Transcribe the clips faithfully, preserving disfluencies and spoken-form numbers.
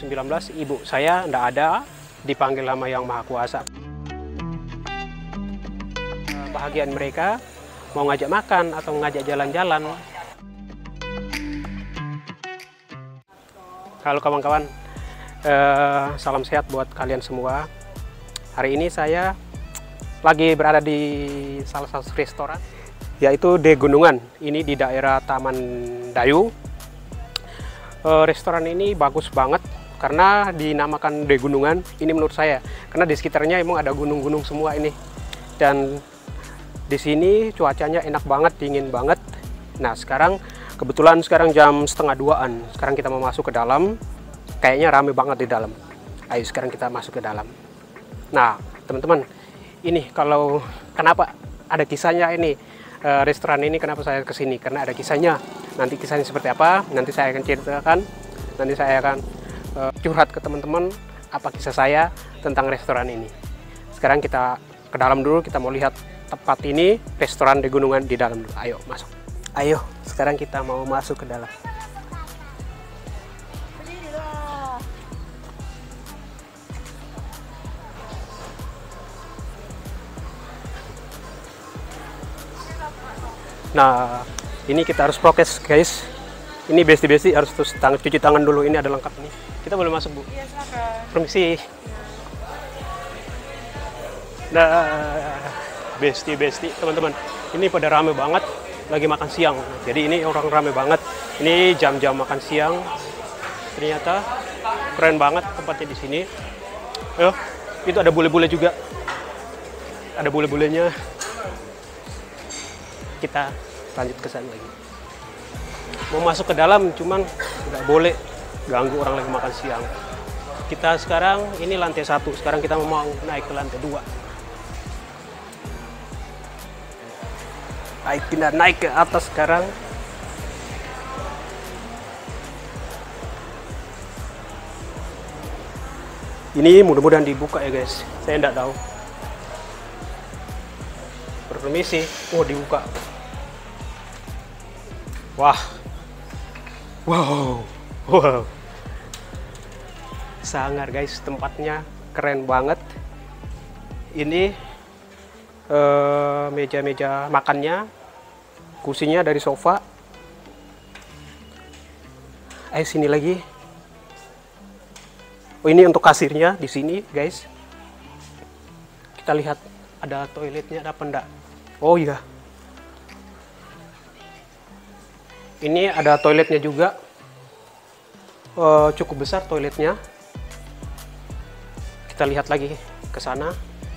sembilan belas ibu saya tidak ada, dipanggil sama Yang Maha Kuasa. Bahagian mereka mau ngajak makan atau ngajak jalan-jalan. Halo kawan-kawan, eh, salam sehat buat kalian semua. Hari ini saya lagi berada di salah satu restoran, yaitu di Gunungan. Ini di daerah Taman Dayu. Eh, restoran ini bagus banget karena dinamakan di Gunungan. Ini menurut saya, karena di sekitarnya emang ada gunung-gunung semua ini. Dan di sini cuacanya enak banget, dingin banget. Nah sekarang kebetulan sekarang jam setengah duaan. Sekarang kita mau masuk ke dalam. Kayaknya rame banget di dalam. Ayo sekarang kita masuk ke dalam. Nah teman-teman, ini kalau kenapa ada kisahnya ini uh, restoran ini, kenapa saya kesini? Karena ada kisahnya. Nanti kisahnya seperti apa? Nanti saya akan ceritakan. Nanti saya akan uh, curhat ke teman-teman apa kisah saya tentang restoran ini. Sekarang kita ke dalam dulu. Kita mau lihat tempat ini, restoran di Gunungan di dalam dulu. Ayo masuk. Ayo, sekarang kita mau masuk ke dalam. Nah, ini kita harus prokes, guys. Ini besti-besti harus terus tangan, cuci tangan dulu. Ini ada lengkap nih. Kita boleh masuk, Bu? Iya, silakan. Permisi. Nah, besti-besti, teman-teman. Ini pada rame banget. Lagi makan siang, jadi ini orang rame banget. Ini jam-jam makan siang. Ternyata keren banget tempatnya di sini. Oh, itu ada bule-bule juga. Ada bule-bulenya. Kita lanjut ke sana lagi. Mau masuk ke dalam, cuman nggak boleh ganggu orang lagi makan siang. Kita sekarang ini lantai satu. Sekarang kita mau naik ke lantai dua. Ayo kita naik ke atas sekarang. Ini mudah-mudahan dibuka ya guys. Saya tidak tahu. Permisi. Oh dibuka. Wah. Wow. Wow. Sangar guys, tempatnya keren banget. Ini meja-meja uh, makannya, kursinya dari sofa. Ayo sini lagi. Oh ini untuk kasirnya di sini guys. Kita lihat ada toiletnya, ada apa enggak? Oh iya. Ini ada toiletnya juga. Uh, cukup besar toiletnya. Kita lihat lagi ke sana.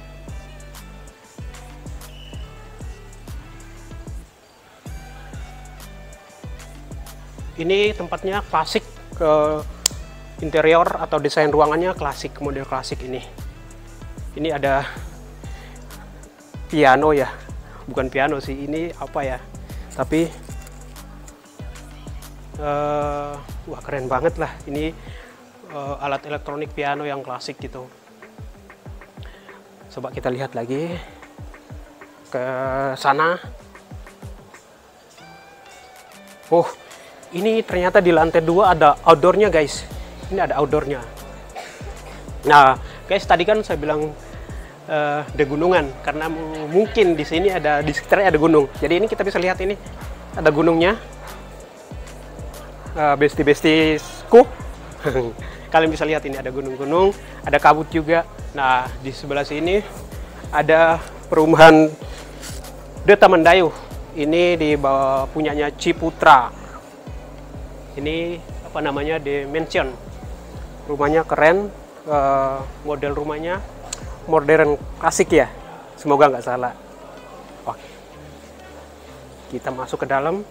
Ini tempatnya klasik, ke interior atau desain ruangannya klasik, model klasik ini. Ini ada piano ya, bukan piano sih, ini apa ya? Tapi uh, wah keren banget lah. Ini uh, alat elektronik piano yang klasik gitu. Coba kita lihat lagi ke sana. Oh. Ini ternyata di lantai dua ada outdoornya guys. Ini ada outdoornya. Nah guys, tadi kan saya bilang uh, di gunungan karena mungkin di sini ada, di sekitarnya ada gunung. Jadi ini kita bisa lihat ini ada gunungnya. Uh, besti-bestiku. Kalian bisa lihat ini ada gunung-gunung, ada kabut juga. Nah di sebelah sini ada perumahan The Taman Dayu. Ini di bawah punyanya Ciputra. Ini apa namanya, The Mansion. Rumahnya keren, uh, model rumahnya modern klasik ya. Semoga nggak salah. Oke, kita masuk ke dalam.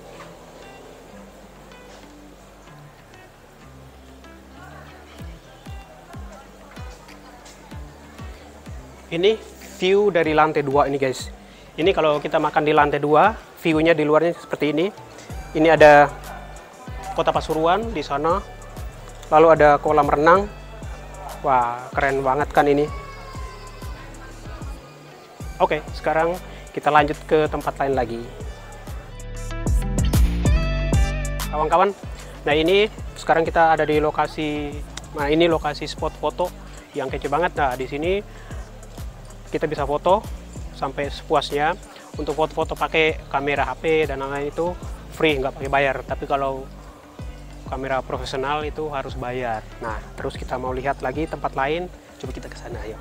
Ini view dari lantai dua ini guys. Ini kalau kita makan di lantai dua, view-nya di luarnya seperti ini. Ini ada Kota Pasuruan di sana, lalu ada kolam renang. Wah keren banget kan ini. Oke, sekarang kita lanjut ke tempat lain lagi. Kawan-kawan, nah ini sekarang kita ada di lokasi Nah, ini lokasi spot foto yang kece banget. Nah, di sini kita bisa foto sampai sepuasnya. Untuk foto-foto pakai kamera H P dan lain-lain itu free, nggak pakai bayar. Tapi kalau kamera profesional itu harus bayar. Nah, terus kita mau lihat lagi tempat lain. Coba kita ke sana, ayo.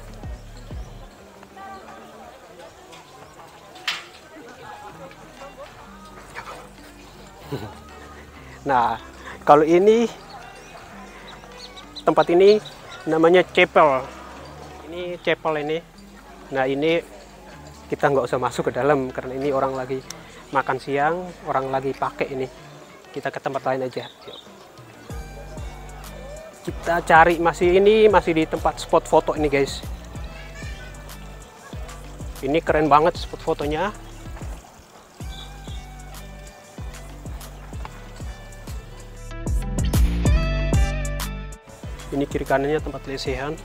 Nah, kalau ini tempat ini namanya chapel. Ini chapel ini. Nah, ini kita nggak usah masuk ke dalam karena ini orang lagi makan siang, orang lagi pakai ini. Kita ke tempat lain aja. Yuk. Kita cari masih ini masih di tempat spot foto ini, guys. Ini keren banget spot fotonya. Ini kiri kanannya tempat lesehan.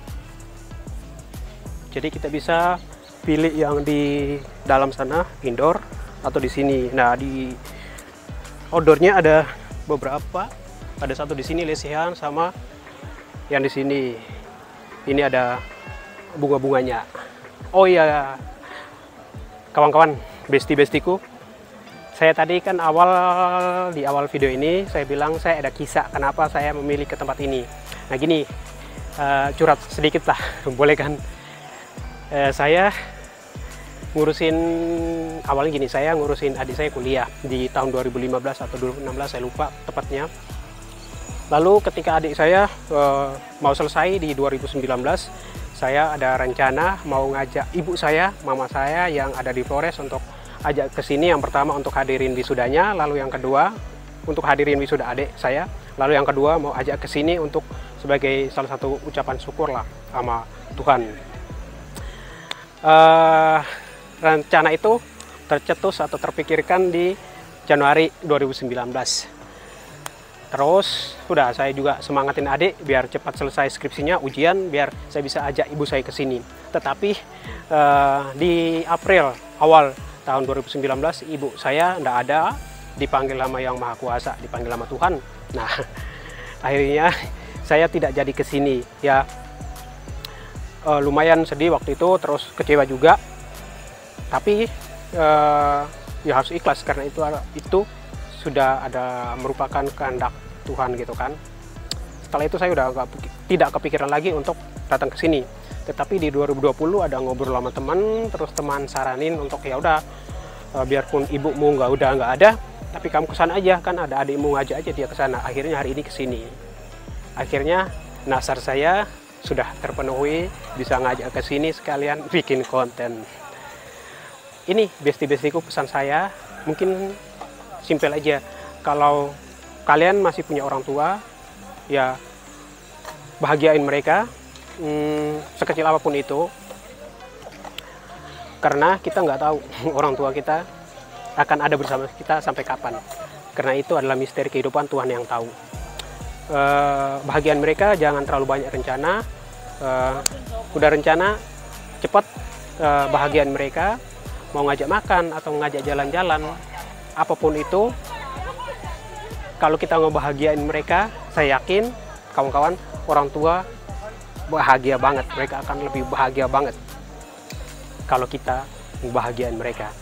Jadi kita bisa pilih yang di dalam sana, indoor, atau di sini. Nah, di outdoornya ada beberapa. Ada satu di sini lesehan sama yang di sini. Ini ada bunga-bunganya. Oh iya, kawan-kawan, besti-bestiku. Saya tadi kan awal di awal video ini saya bilang saya ada kisah kenapa saya memilih ke tempat ini. Nah gini, uh, curhat sedikit lah, boleh kan? Uh, saya ngurusin, awalnya gini, saya ngurusin adik saya kuliah di tahun dua ribu lima belas atau dua ribu enam belas, saya lupa tepatnya. Lalu ketika adik saya uh, mau selesai di dua ribu sembilan belas, saya ada rencana mau ngajak ibu saya, mama saya yang ada di Flores untuk ajak ke sini. Yang pertama untuk hadirin wisudanya, lalu yang kedua untuk hadirin wisuda adik saya, lalu yang kedua mau ajak ke sini untuk sebagai salah satu ucapan syukur lah sama Tuhan. Uh, rencana itu tercetus atau terpikirkan di Januari dua ribu sembilan belas. Terus sudah saya juga semangatin adik biar cepat selesai skripsinya, ujian, biar saya bisa ajak ibu saya ke sini. Tetapi uh, di April awal tahun dua ribu sembilan belas ibu saya tidak ada, dipanggil sama Yang Maha Kuasa, dipanggil sama Tuhan. Nah, akhirnya saya tidak jadi ke sini. Ya, uh, lumayan sedih waktu itu, terus kecewa juga. Tapi uh, ya harus ikhlas karena itu itu sudah ada merupakan kehendak Tuhan gitu kan. Setelah itu saya udah gak, tidak kepikiran lagi untuk datang ke sini. Tetapi di dua ribu dua puluh ada ngobrol sama teman, terus teman saranin untuk ya udah uh, biarpun ibumu nggak udah nggak ada, tapi kamu kesana aja, kan ada adikmu, ngajak aja dia ke sana. Akhirnya hari ini ke sini. Akhirnya nasar saya sudah terpenuhi, bisa ngajak ke sini sekalian bikin konten. Ini besti-bestiku, pesan saya mungkin simpel aja. Kalau kalian masih punya orang tua, ya bahagiain mereka, hmm, sekecil apapun itu. Karena kita nggak tahu orang tua kita akan ada bersama kita sampai kapan. Karena itu adalah misteri kehidupan, Tuhan yang tahu. Uh, bahagian mereka, jangan terlalu banyak rencana. Uh, udah rencana, cepat uh, bahagian mereka. Mau ngajak makan atau ngajak jalan-jalan, apapun itu, kalau kita ngebahagiain mereka, saya yakin kawan-kawan, orang tua bahagia banget. Mereka akan lebih bahagia banget kalau kita ngebahagiain mereka.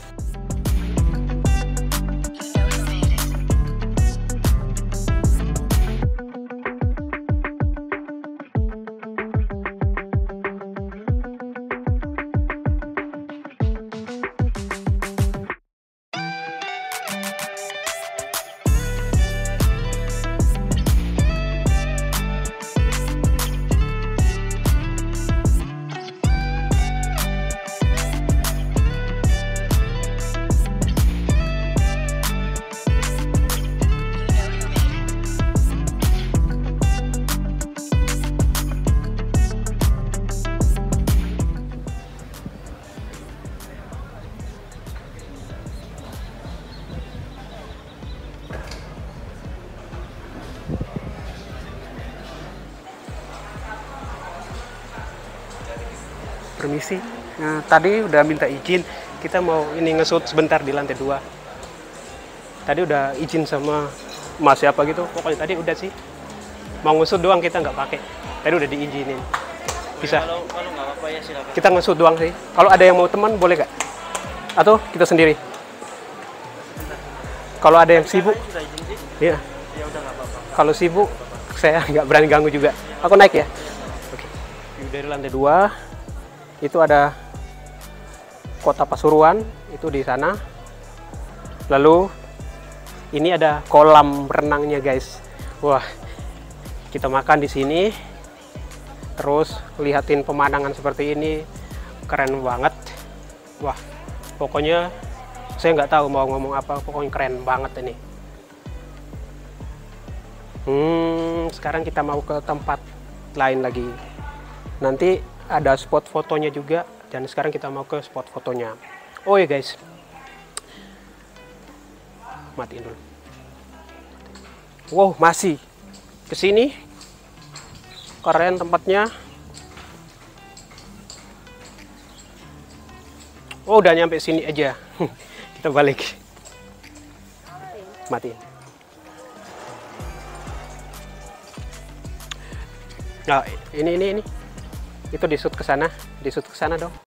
Permisi, nah, tadi udah minta izin, kita mau ini nge-shoot sebentar di lantai dua. Tadi udah izin sama mas siapa gitu, pokoknya tadi udah sih. Mau ngusut doang kita nggak pakai. Tadi udah diizinin. Bisa. Kalau kalau nggak apa-apa ya silakan. Kita ngusut doang sih. Kalau ada yang mau teman boleh nggak? Atau kita sendiri? Kalau ada yang sibuk, Sudah izin sih? ya. Ya udah nggak apa-apa. Kalau sibuk, saya nggak berani ganggu juga. Aku naik ya. Oke. View dari lantai dua, itu ada Kota Pasuruan, itu di sana. Lalu ini ada kolam renangnya guys. Wah, kita makan di sini. Terus lihatin pemandangan seperti ini, keren banget. Wah, pokoknya saya nggak tahu mau ngomong apa. Pokoknya keren banget ini. Hmm, sekarang kita mau ke tempat lain lagi. Nanti ada spot fotonya juga. Dan sekarang kita mau ke spot fotonya. Oh ya guys, matiin dulu. Wow, masih ke sini. Keren tempatnya. Oh, udah nyampe sini aja. Kita balik. Matiin. Nah, ini ini ini. Itu di shoot ke sana, di shoot ke sana dong.